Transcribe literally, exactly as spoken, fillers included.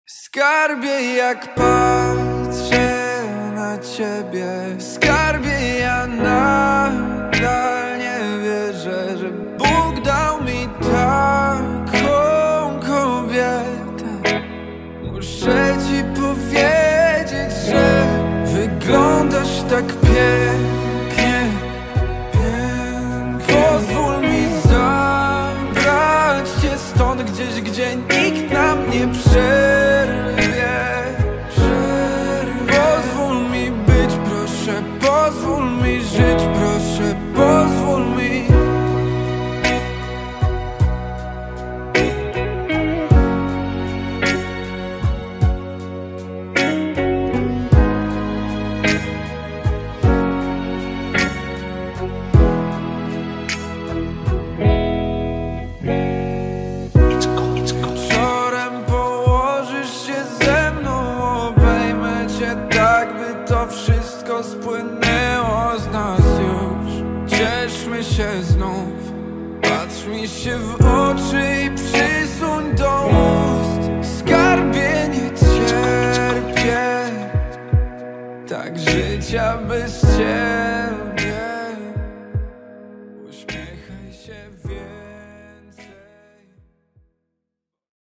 Skarbie, jak patrzę na ciebie, skarbie, ja nadal nie wierzę, że Bóg dał mi taką kobietę. Muszę ci powiedzieć, że wyglądasz tak pięknie, pięknie. Pozwól mi zabrać cię stąd gdzieś, gdzie nikt nam nie przerwie. Pozwól mi być, proszę, pozwól mi żyć, proszę, pozwól mi. Wieczorem położysz się ze mną, obejmę cię tak, by to wszystko spłynęło z nas już. Cieszmy się znów, patrz mi się w oczy i przysuń do ust. Skarbie, nie cierpię tak życia bez ciebie.